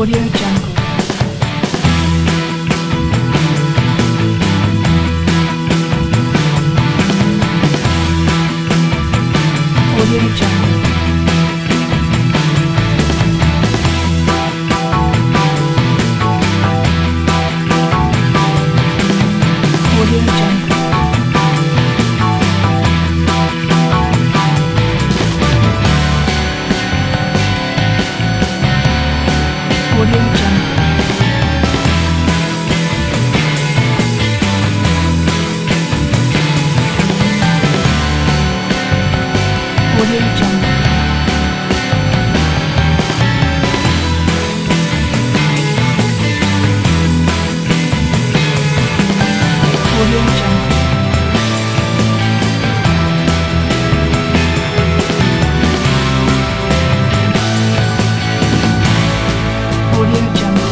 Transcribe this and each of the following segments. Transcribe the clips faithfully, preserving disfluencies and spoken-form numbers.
Audio Jungle. Audio Jungle. Audio Jungle. Audio Jungle. Audio Jungle. Audio Jungle. Audio Jungle.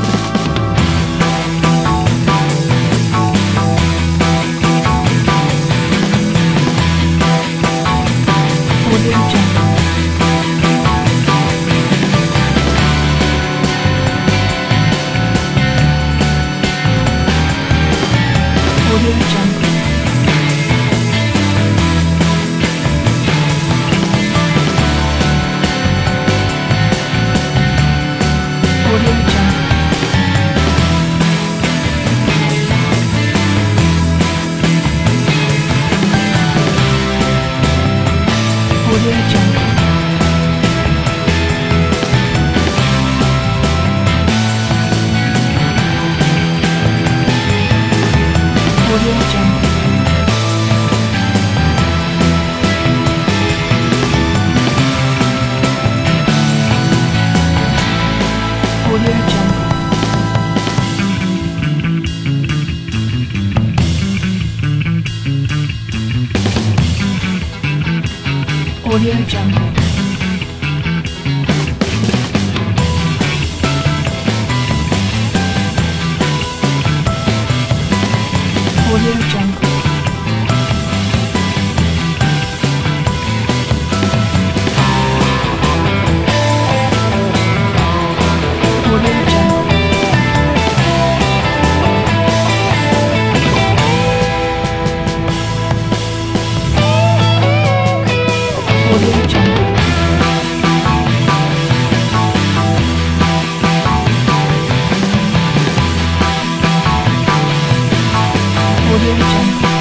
Audio Jungle. Audio Jungle. Audio Jungle. Audio Jungle. Audio Jungle. Audio Jungle. Audio Jungle. Audio Jungle. Audio Jungle. Audio Jungle. Audio Jungle.